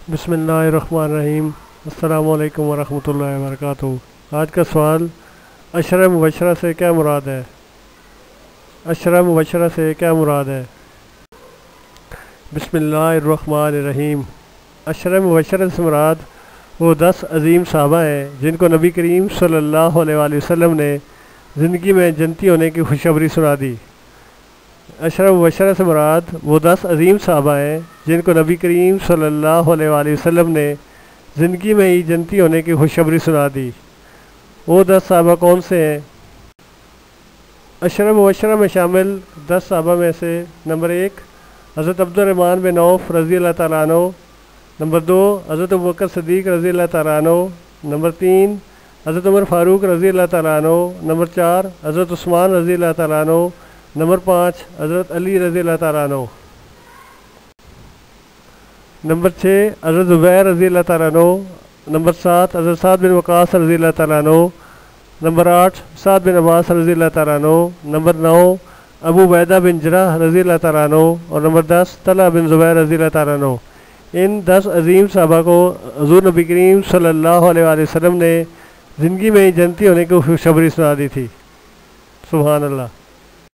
بسم اللہ الرحمن الرحیم۔ السلام علیکم ورحمۃ اللہ وبرکاتہ۔ آج کا سوال، عشرہ مبشرہ سے کیا مراد ہے؟ عشرہ مبشرہ سے کیا مراد ہے؟ بسم اللہ الرحمن الرحیم۔ عشرہ مبشرہ سے مراد وہ 10 عظیم صحابہ ہیں جن کو نبی کریم صلی اللہ علیہ وآلہ وسلم نے زندگی میں جنتی ہونے کی خوشخبری سنا دی۔ عشرہ مبشرہ سے مراد وہ 10 عظیم صحابہ ہیں جن کو نبی کریم صلی اللہ علیہ وآلہ وسلم نے زندگی میں ہی جنتی ہونے کی خوشخبری سنا دی۔ وہ 10 صحابہ کون سے ہیں؟ عشرہ مبشرہ میں شامل 10 صحابہ میں سے نمبر 1 حضرت عبد الرحمن بن عوف رضی اللہ تعالیٰ عنہ، نمبر 2 حضرت ابوبکر صدیق رضی اللہ تعالیٰ عنہ، نمبر 3 حضرت عمر فاروق رضی اللہ تعالیٰ عنہ، نمبر 4 حضرت عثمان رضی اللہ تعالیٰ عنہ، نمبر 5 حضرت علی رضی اللہ تعالیٰ عنہ، نمبر 6 حضرت زبیر رضی اللہ تعالیٰ عنہ، نمبر 7 حضرت سعد بن وقاص رضی اللہ تعالیٰ عنہ، نمبر 8 سعد بن عباس رضی اللہ تعالیٰ عنہ، نمبر 9 ابو عبیدہ بن جراح رضی اللہ تعالیٰ عنہ، اور نمبر 10 طلحہ بن زبیر رضی اللہ تعالیٰ عنہ۔ ان 10 عظیم صحابہ کو حضور نبی کریم صلی اللہ علیہ وآلہ وسلم نے زندگی میں ہی جنتی ہونے کی خوشخبری سنا دی تھی۔ سبحان اللہ۔